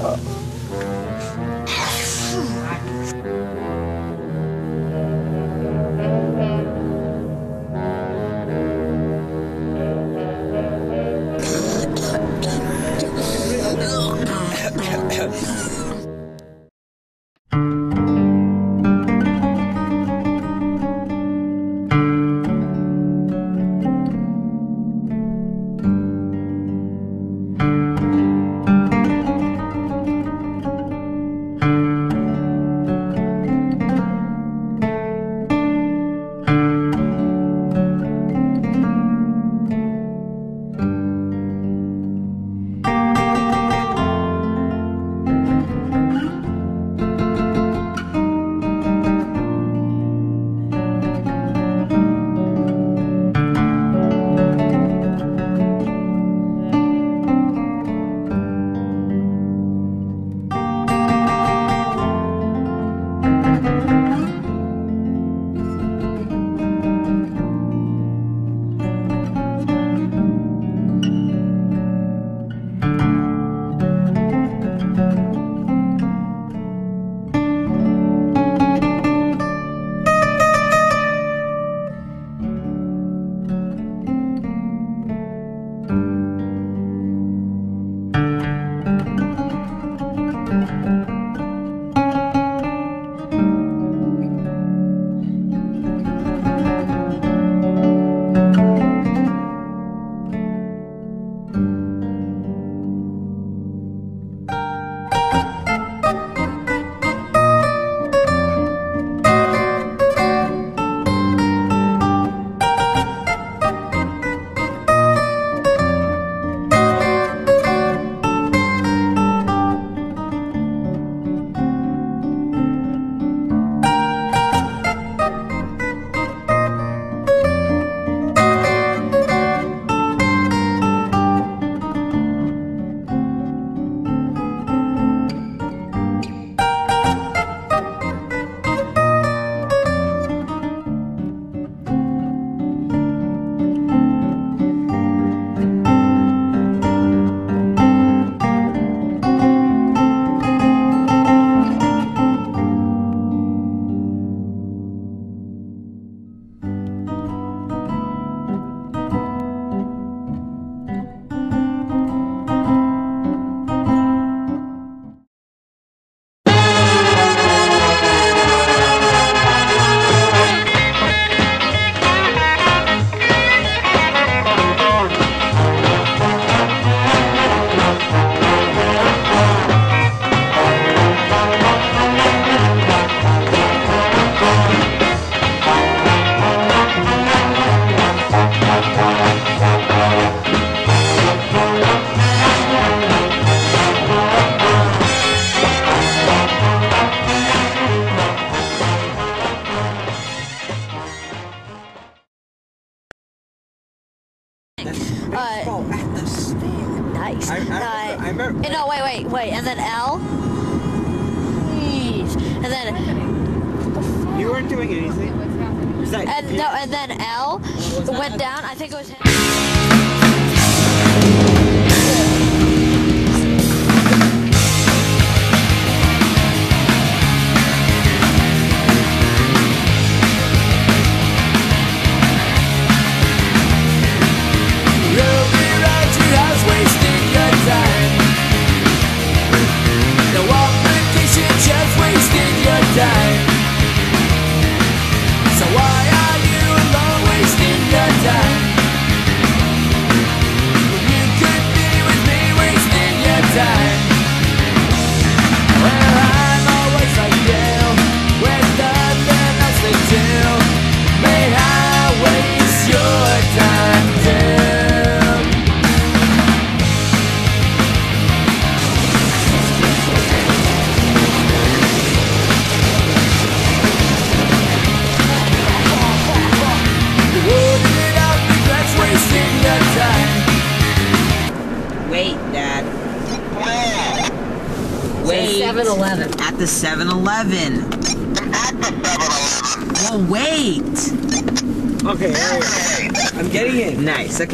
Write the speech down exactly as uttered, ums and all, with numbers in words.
Uh, oh, at the stand. Nice. I, I, uh, I remember. And no, wait, wait, wait, and then L. Jeez. And then. You weren't doing anything. Is that? And no, and then L went down. I think it was him. Wait, Dad. Wait. seven eleven. At the seven eleven. At the seven eleven. Well, wait. Okay, I'm getting it. Nice. Okay.